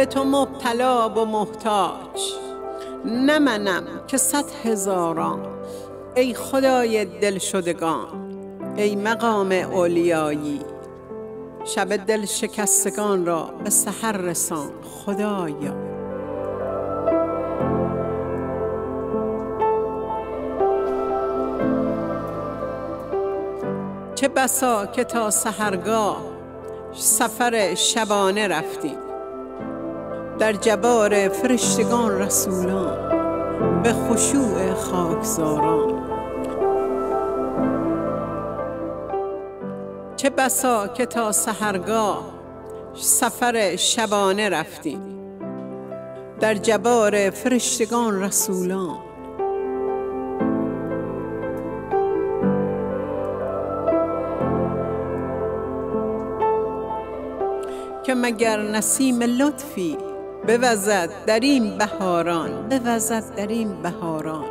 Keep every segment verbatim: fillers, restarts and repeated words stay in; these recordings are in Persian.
به تو مبتلا و محتاج، نه منم که صد هزاران. ای خدای دلشدگان، ای مقام اولیایی، شب دل شکستگان را به سحر رسان خدایا. چه بسا که تا سحرگاه سفر شبانه رفتیم، در جبار فرشتگان رسولان به خشوع خاکساران. چه بسا که تا سحرگاه سفر شبانه رفتیم، در جبار فرشتگان رسولان که مگر نسیم لطفی بوزد در این بهاران، بوزد در این بهاران.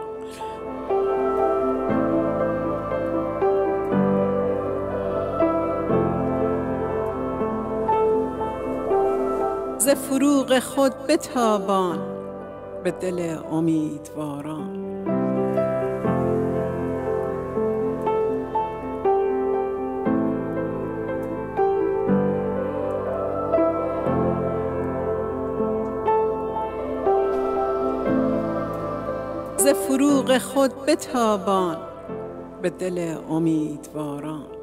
ز فروغ خود بتابان به دل امیدواران. ز فروغ خود بتابان به دل امیدواران.